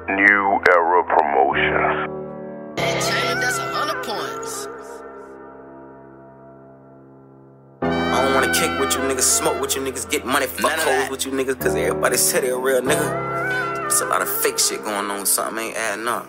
NewEraPromotion. That's 100 points. I don't wanna kick with you niggas, smoke with you niggas, get money, fuck hoes with you niggas, cause everybody said they a real nigga. There's a lot of fake shit going on, something ain't adding up.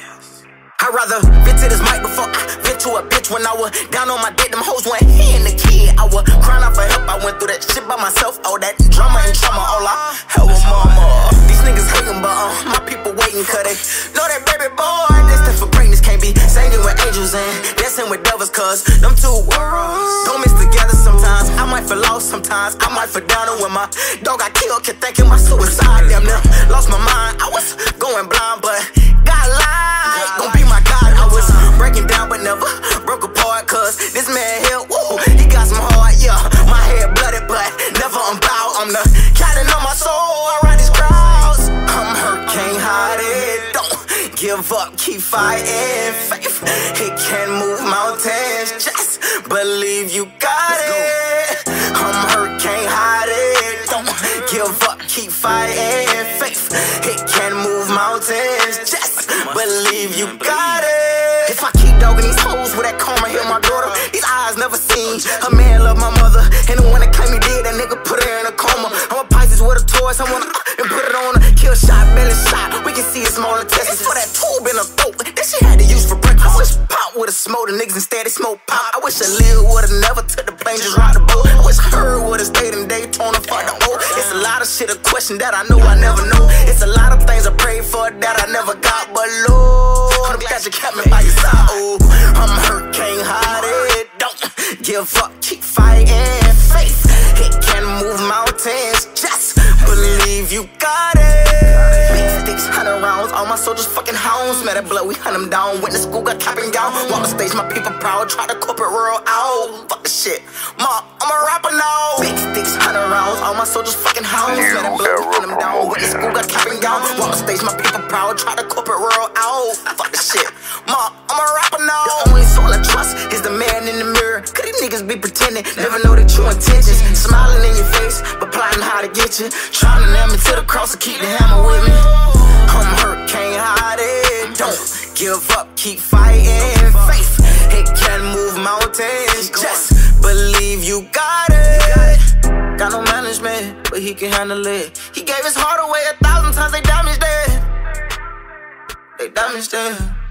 I'd rather vent to this mic before I vent to a bitch. When I was down on my dick, them hoes went in the kid. I was crying out for help, I went through that shit by myself. All that drama and trauma, all I hell with mama. These niggas hating, but my people waiting, cause they know that baby boy destined for greatness. Can't be singing with angels and dancing with devils, cause them two worlds don't mix together sometimes. I might feel lost sometimes, I might feel down. And when my dog got killed, kept thinking my suicide. Damn near lost my mind, I was going blind, but God lied, gon' be my God. I was breaking down but never broke apart, cause this man here, woo, he got some heart, yeah. My head blooded but never unbowed. I'm the captain of my soul, I ride these crowds. I'm hurt, can't hide it, don't give up, keep fighting. Faith, it can move mountains, just believe you got it. I'm hurt, can't hide it, don't give up, keep fighting. Faith, it can move mountains, just believe you got it. If I keep dogging these hoes with that karma, hear my daughter, these eyes never seen. Her man love my mother, and the one that claimed me dead, that nigga put her in a coma. I'm a Pisces with a Taurus, I wanna and put it on her. Kill shot, belly shot, we can see it's small intestines. For that tube in her throat, that shit had to use for breakfast. I wish Pop would've smoked the niggas instead they smoked Pop. I wish a Lil would've never took the plane, just ride the boat. I wish her would've stayed in Daytona for the O. It's a lot of shit, a question that I know I never know. It's a lot of things I prayed for that I never got, but Lord, I'm glad you kept me by your side. Oh, I'm hurt, can't hide it, don't give up, keep fighting. Faith, it can move mountains, just believe you got it. Big sticks, 100 rounds, all my soldiers fucking hounds. Met that blood, we hunt them down. Went to school, got cap and gown. Walk the stage, my people proud. Try to corporate world out. Fuck the shit, ma, I'm a rapper now. Big sticks, 100 rounds, all my soldiers fucking hounds. Met that blood, we hunt them down. Went to school, got cap and gown. Walk the stage, my people proud. Try to corporate world out. Fuck the shit, ma, I'm a rapper now. The only soul I trust is the man in the mirror. Cause these niggas be pretending, never know the true intentions. Smiling in your face, but plotting how to get you. Trying to nail me to the cross and keep the hammer with me. I'm hurt, can't hide it, don't give up, keep fighting. Faith, it can move mountains, just believe you got it. Got no management, but he can handle it. He gave his heart away 1,000 times, they damaged it. They damaged it.